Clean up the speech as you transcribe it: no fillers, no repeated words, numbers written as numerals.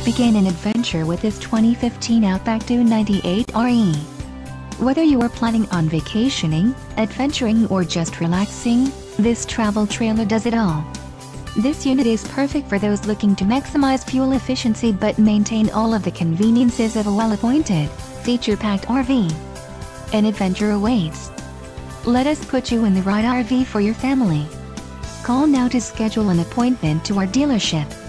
begin an adventure with this 2015 Outback 298RE. Whether you are planning on vacationing, adventuring or just relaxing, this travel trailer does it all. This unit is perfect for those looking to maximize fuel efficiency but maintain all of the conveniences of a well-appointed, feature-packed RV. An adventure awaits. Let us put you in the right RV for your family. Call now to schedule an appointment to our dealership.